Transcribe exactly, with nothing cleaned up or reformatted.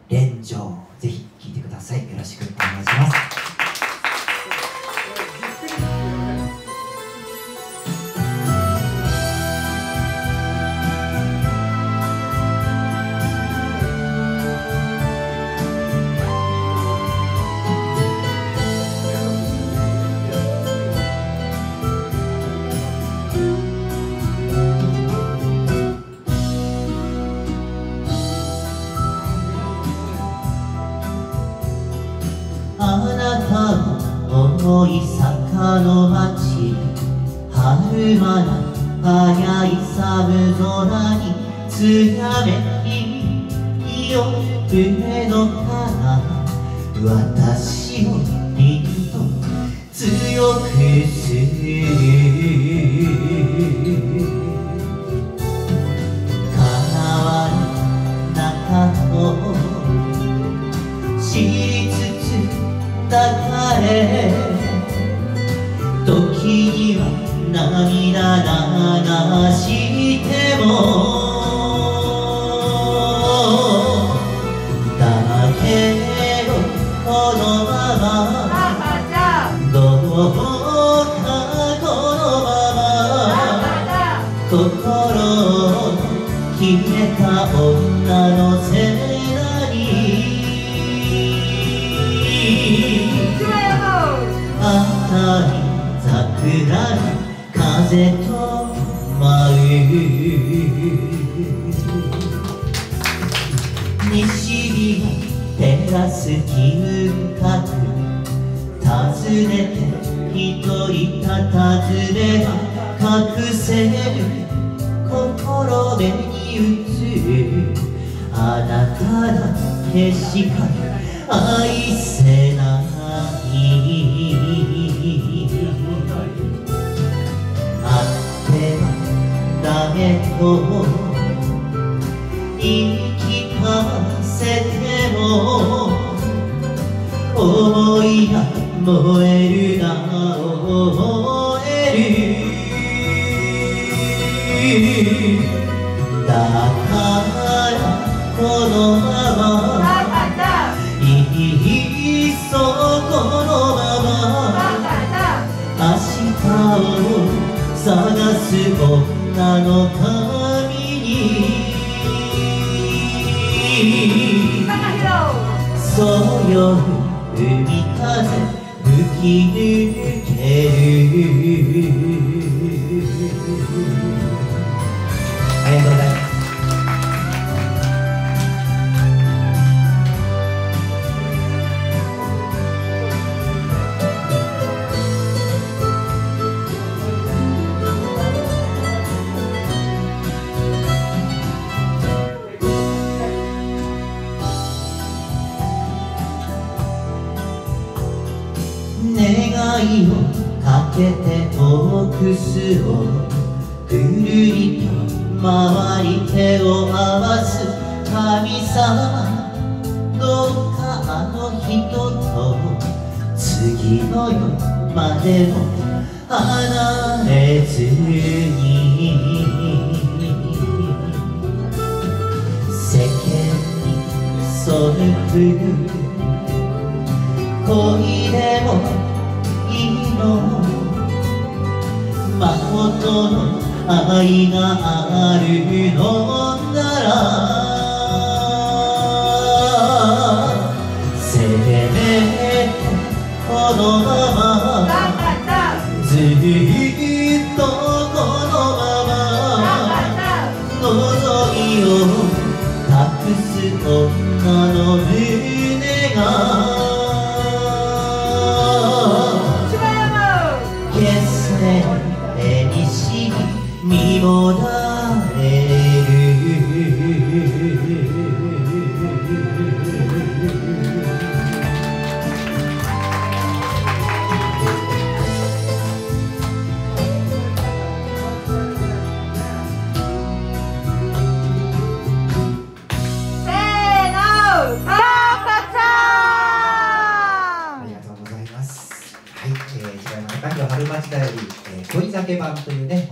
連城、ぜひ聴いてください。よろしくお願いします。 あなたの思い坂の町、春間な早い寒空につやめき夜のから私をりんと強くする叶わぬ中を知りつつ抱え時には涙流してもだけどこのままどうかこのまま心を決めた女のせいなにあたり桜の風と舞う西日が照らす金閣訪ねて一人たたずれば隠せる心目に映るあなただけしか愛せないあってはダメと言い聞かせても思いが燃えるな燃えるだからこのままいっそこのまま明日を探す女の髪にそうよ海風吹き抜けるありがとうございます。 願いをかけておくすをぐるりと回り手を合わす神様どうかあの人と次の夜までも離れずに世間に背く恋でもいいの誠の愛があるのならせめてこのままずっとこのまま望みを隠す女の胸が手にし身もだれるせーの、さあかちゃん。 ありがとうございます。はい、えー、平山隆弘春町だより、えー、恋酒版というね、